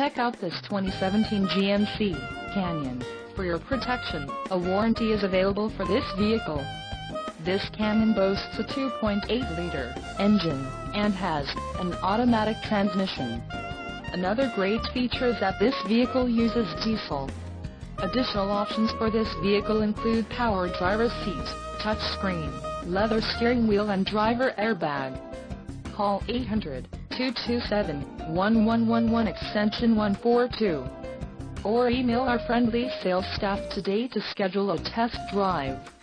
Check out this 2017 GMC Canyon. For your protection, a warranty is available for this vehicle. This Canyon boasts a 2.8-liter engine and has an automatic transmission. Another great feature is that this vehicle uses diesel. Additional options for this vehicle include power driver's seat, touchscreen, leather steering wheel and driver airbag. Call 800-227-1111 extension 142. Or email our friendly sales staff today to schedule a test drive.